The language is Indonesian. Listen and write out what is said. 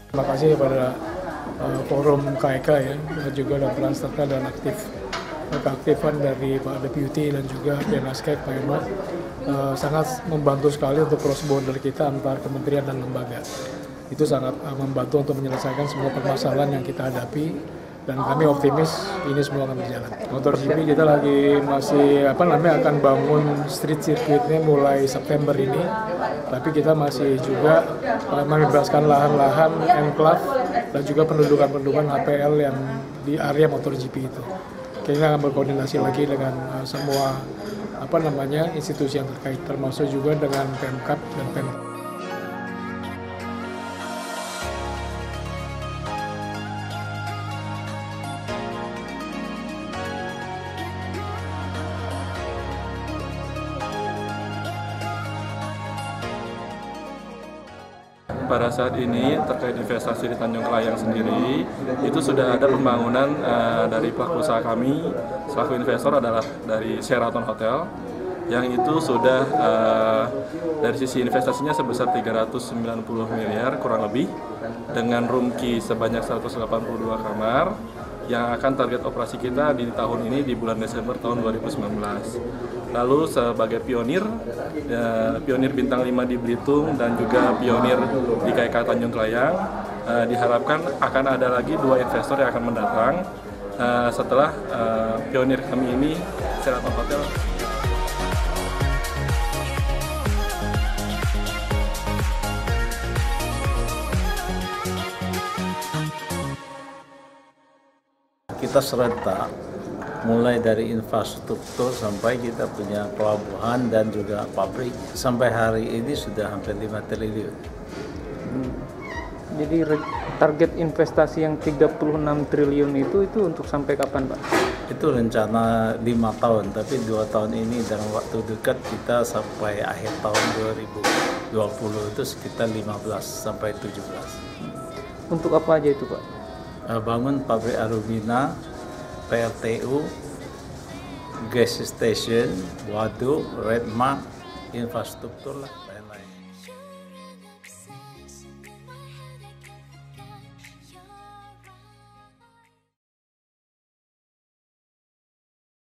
Terima kasih kepada forum KEK ya, juga dan peran serta dan keaktifan dari Pak Deputi dan juga Kemenkes Pak Emad sangat membantu sekali untuk cross border kita antar kementerian dan lembaga. Itu sangat membantu untuk menyelesaikan semua permasalahan yang kita hadapi, dan kami optimis ini semua akan berjalan. MotoGP kita masih akan bangun street circuitnya mulai September ini, tapi kita masih juga membebaskan lahan-lahan enclave dan juga pendudukan HPL yang di area MotoGP itu. Kita akan berkoordinasi lagi dengan semua institusi yang terkait, termasuk juga dengan Pemkab dan Pemkab. Pada saat ini terkait investasi di Tanjung Kelayang sendiri, itu sudah ada pembangunan dari pelaku usaha kami selaku investor adalah dari Sheraton Hotel, yang itu sudah dari sisi investasinya sebesar 390 miliar kurang lebih, dengan room key sebanyak 182 kamar, yang akan target operasi kita di tahun ini di bulan Desember tahun 2019. Lalu sebagai pionir bintang 5 di Belitung dan juga pionir di KEK Tanjung Kelayang, diharapkan akan ada lagi 2 investor yang akan mendatang setelah pionir kami ini, Sheraton Hotel. Kita serentak, mulai dari infrastruktur sampai kita punya pelabuhan dan juga pabrik. Sampai hari ini sudah hampir 5 triliun. Jadi target investasi yang 36 triliun itu untuk sampai kapan, Pak? Itu rencana 5 tahun, tapi 2 tahun ini dalam waktu dekat kita sampai akhir tahun 2020 itu sekitar 15 sampai 17. Untuk apa aja itu, Pak? Bangun pabrik alumina, PLTU, gas station, waduk, red mark, infrastruktur lah.